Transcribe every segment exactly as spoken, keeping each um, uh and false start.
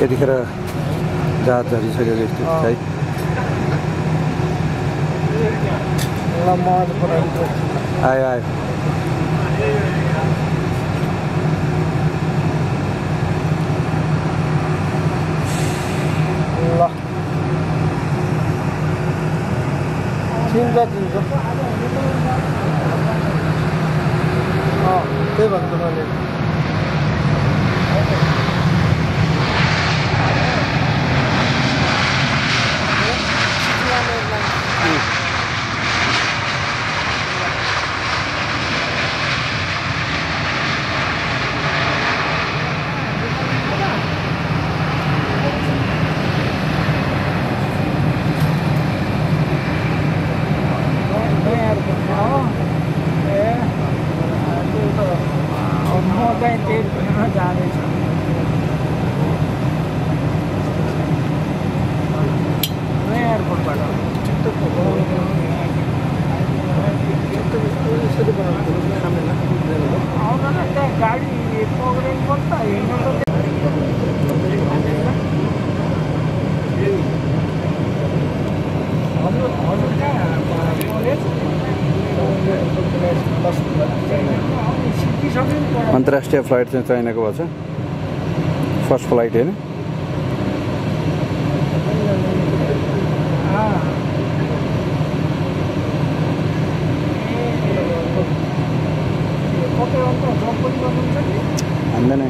त्यतिखेर जहाज झरिसकेको यस्तो है। आयो आयो ल चिन्छ चिन्छ अँ त्यही भन्छु मैले अन्तर्राष्ट्रिय फ्लाइट चाहिँ चाइनाको भएको छ फर्स्ट फ्लाइट होइन हान्दैन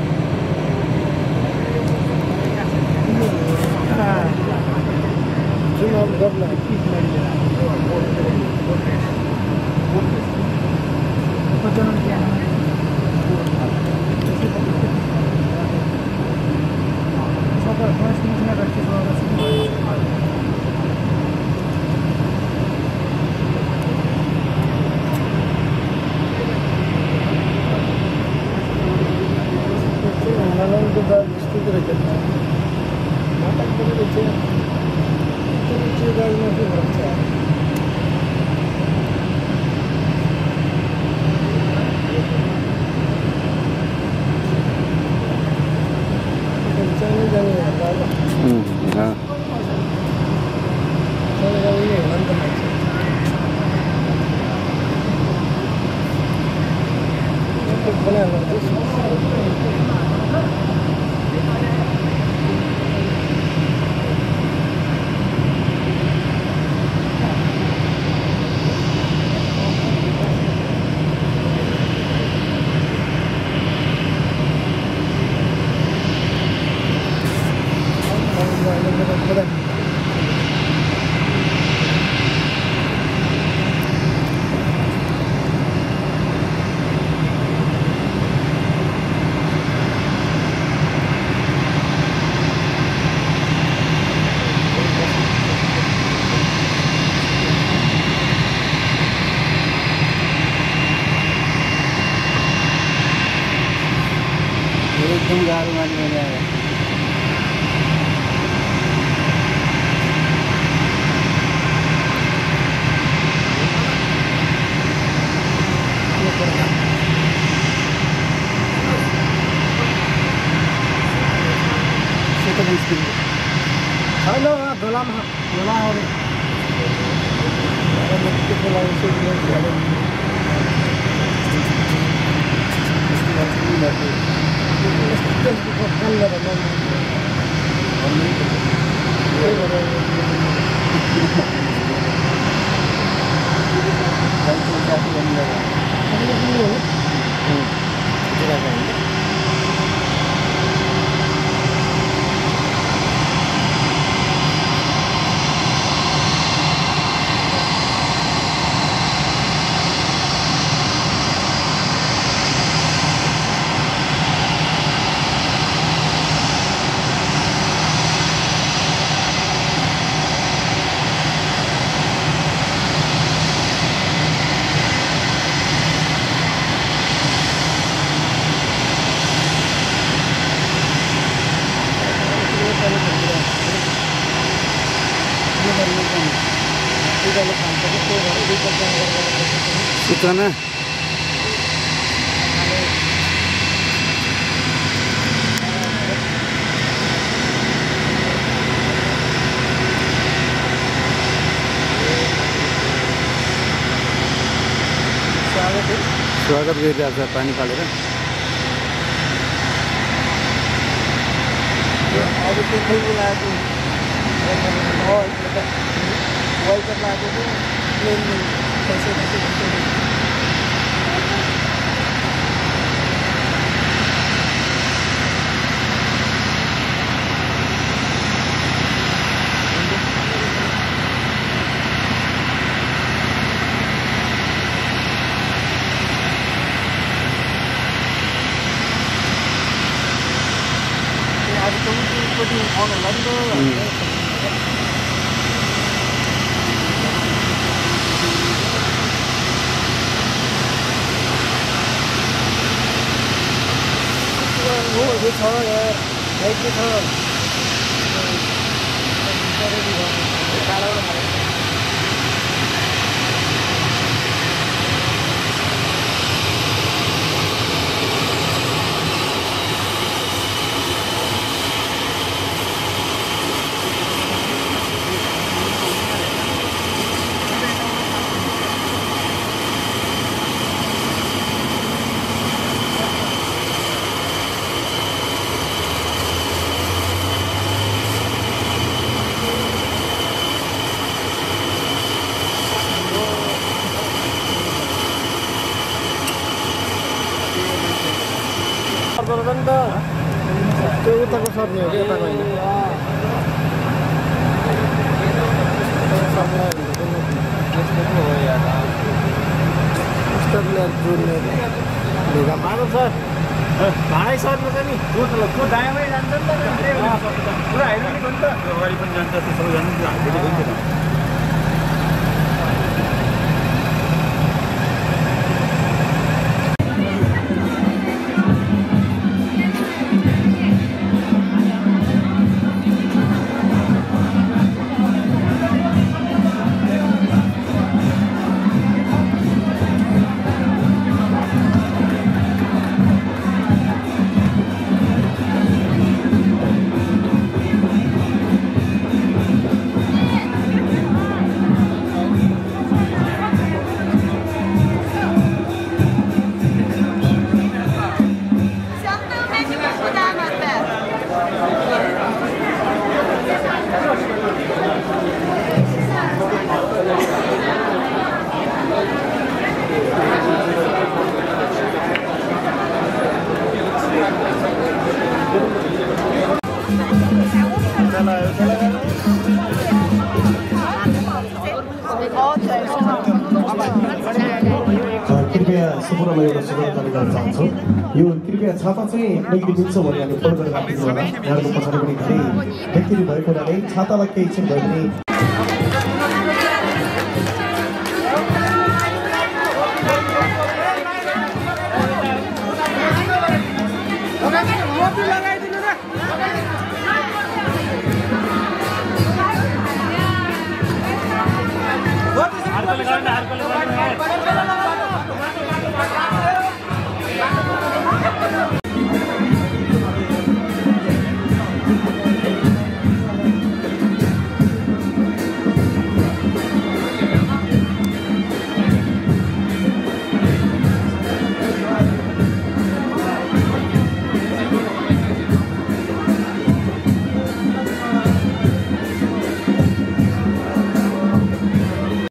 एकदम गाह्रो माने मैले आयो हेलो धोला धोला हो रही सूचना स्वागत गरिरहेको छ पानी पालेर। अब त्यो खेल्नु लागेको वर्ल्ड कप लागेको प्लेन पैसा पैसा त्यो उताको सर्ने हो कि यताको होइन जोड्ने ढुङ्गा मार्नु छ भाडै सर्नु छ नि दायाँमै जान्छ नि त पुरा हेर्नु नि त अगाडि पनि जान्छ त्यो सबै जान्छ। कृपया सम्पूर्णलाई एउटा सुझाव गर्न चाहन्छु। यो कृपया छाता चाहिँ नेगेटिभ हुन्छ भने हामी फलो गरेर राखिदिनु होला। यहाँको पछाडि पनि धेरै व्यक्तिहरू भएको हुनाले छातालाई केही क्षण भए पनि